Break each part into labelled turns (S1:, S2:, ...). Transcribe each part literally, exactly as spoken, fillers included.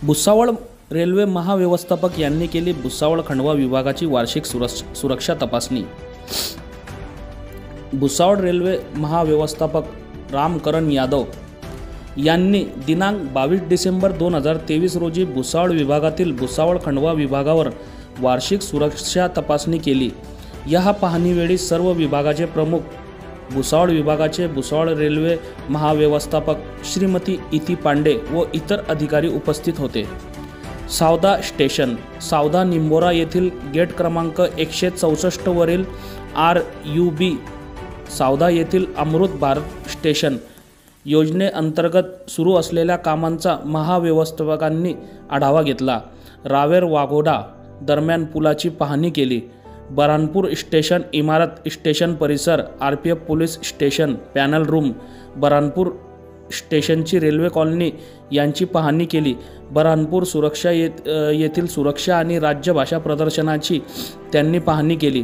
S1: Bhusawal railway महाव्यवस्थापक यांनी केली भुसावळ खंडवा विभागाची वार्षिक सुरक्षा तपासणी। भुसावळ रेल्वे महाव्यवस्थापक रामकरण यादव यांनी दिनांक बावीस डिसेंबर दोन हजार तेवीस रोजी भुसावळ विभागातील भुसावळ खंडवा विभागावर वार्षिक सुरक्षा तपासणी केली। या पाहणीवेळी सर्व विभागाचे प्रमुख, भुसावळ विभागाचे भुसावळ रेल्वे महाव्यवस्थापक श्रीमती इति पांडे व इतर अधिकारी उपस्थित होते। सावदा स्टेशन सावदा निंबोरा येथील गेट क्रमांक एकशे चौसष्ट वरील आर यू बी सावदा येथील अमृत भारत स्टेशन योजनेअंतर्गत सुरू असलेल्या कामांचा महाव्यवस्थापकांनी आढावा घेतला। रावेर वाघोडा दरम्यान पुलाची पाहणी केली। बऱ्हाणपूर स्टेशन इमारत स्टेशन परिसर R P F police station panel room Burhanpur स्टेशनची रेल्वे कॉलनी यांची पाहणी केली। बऱ्हाणपूर सुरक्षा येत येथील सुरक्षा आणि राज्य भाषा प्रदर्शनाची त्यांनी पाहणी केली।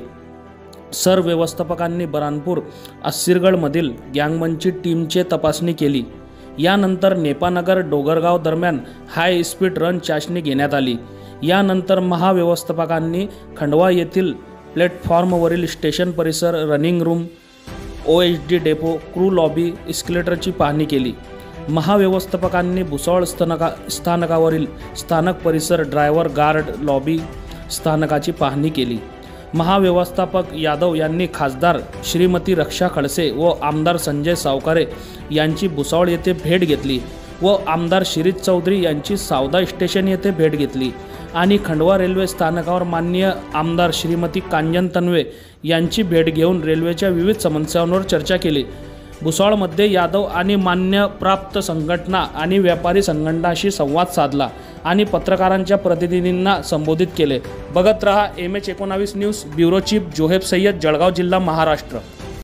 S1: सर व्यवस्थापकांनी बऱ्हाणपूर अस्सीरगडमधील गँगमनची टीमची तपासणी केली। यानंतर नेपानगर डोगरगाव दरम्यान हाय स्पीड रन चाचणी घेण्यात आली। यानंतर महाव्यवस्थापकांनी खंडवा येथील प्लॅटफॉर्मवरील स्टेशन परिसर running room O H D depot crew lobby इस्केलेटरची पाहणी केली। महाव्यवस्थापकांनी भुसावळ स्थानका स्थानकावरील स्थानक परिसर ड्रायव्हर गार्ड लॉबी स्थानकाची पाहणी केली। महाव्यवस्थापक यादव यांनी खासदार श्रीमती रक्षा खडसे व आमदार संजय सावकारे यांची भुसावळ येथे भेट घेतली व आमदार शिरीष चौधरी यांची सावदा स्टेशन येथे भेट घेतली आणि खंडवा रेल्वे स्थानकावर माननीय आमदार श्रीमती कांजन तन्वे यांची भेट घेऊन रेल्वेच्या विविध समस्यांवर चर्चा केली। भुसावळमध्ये यादव आणि मान्य प्राप्त संघटना आणि व्यापारी संघटनांशी संवाद साधला आणि पत्रकारांच्या प्रतिनिधींना संबोधित केले। बघत रहा एम एच एकोणावीस news, bureau chief Zoheb Sayyed, Jalgaon जिल्हा, महाराष्ट्र।